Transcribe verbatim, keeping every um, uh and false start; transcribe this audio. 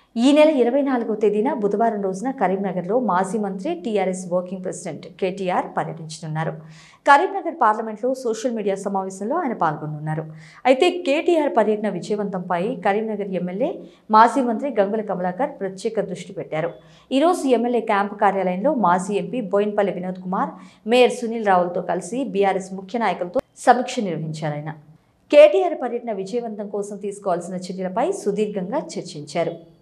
ఈ నెల ఇరవై నాలుగవ తేదీన బుధవారం రోజున కరీంనగర్లో మాజీ మంత్రి టీఆర్ఎస్ వర్కింగ్ ప్రెసిడెంట్ కేటీఆర్ పర్యటించనున్నారు. కరీంనగర్ పార్లమెంట్లో సోషల్ మీడియా సమావేశంలో ఆయన పాల్గొనున్నారు. అయితే కేటీఆర్ పర్యటన విజయవంతంపై కరీంనగర్ ఎమ్మెల్యే మాజీ మంత్రి గంగుల కమలాకర్ ప్రత్యేక దృష్టి పెట్టారు. ఈరోజు ఎమ్మెల్యే క్యాంపు కార్యాలయంలో మాజీ ఎంపీ బోయిన్పల్లి వినోద్ కుమార్, మేయర్ సునీల్ రావులతో కలిసి బీఆర్ఎస్ ముఖ్య నాయకులతో సమీక్ష నిర్వహించారాయన. కేటీఆర్ పర్యటన విజయవంతం కోసం తీసుకోవాల్సిన చర్యలపై సుదీర్ఘంగా చర్చించారు.